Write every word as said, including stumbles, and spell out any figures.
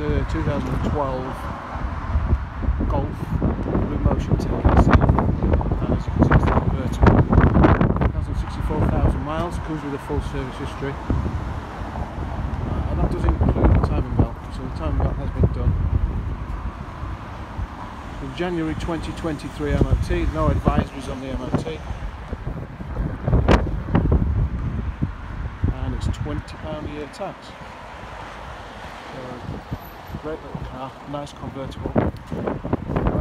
a two thousand twelve Golf Blue Motion Tech S E, and as you can see it's the convertible. one hundred sixty-four thousand miles, comes with a full service history, uh, and that does include the timing belt, so the timing belt has been done. In January twenty twenty-three M O T, no advisories on the M O T, and it's twenty pounds a year tax. So, great little car, nice convertible.